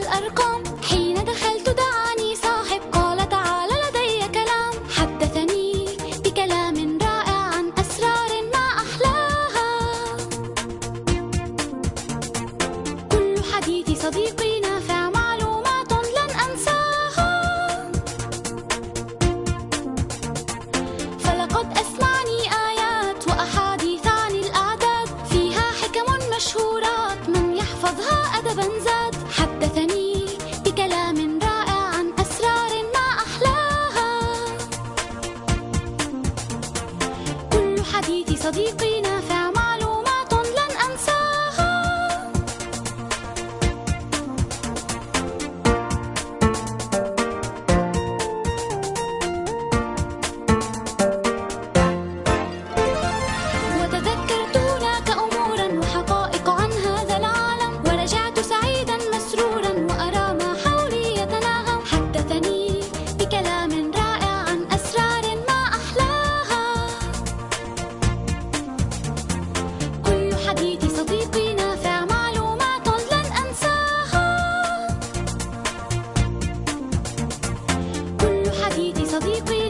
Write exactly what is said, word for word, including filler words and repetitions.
الأرقام. حين دخلت دعاني صاحب قال تعال لدي كلام، حدثني بكلام رائع عن أسرار ما أحلاها. كل حديث صديقي نافع، معلومات لن أنساها. فلقد أسمعني آيات وأحاديث عن الأعداد، فيها حكم مشهورات من يحفظها أدبا زاد. حدثني بكلام رائع عن أسرار ما أحلاها. كل حديث صديقي نافع، معلومات لن أنساها. وتذكرت هناك أمورا وحقائق عن هذا العالم، ورجعت سعيدا مسرورا وأرى ما حولي يتناغم. حدثني بكلام رائع عن أسرار ما أحلاها. كل حديث صديقي نافع، معلومات لن أنساها. كل حديث صديقي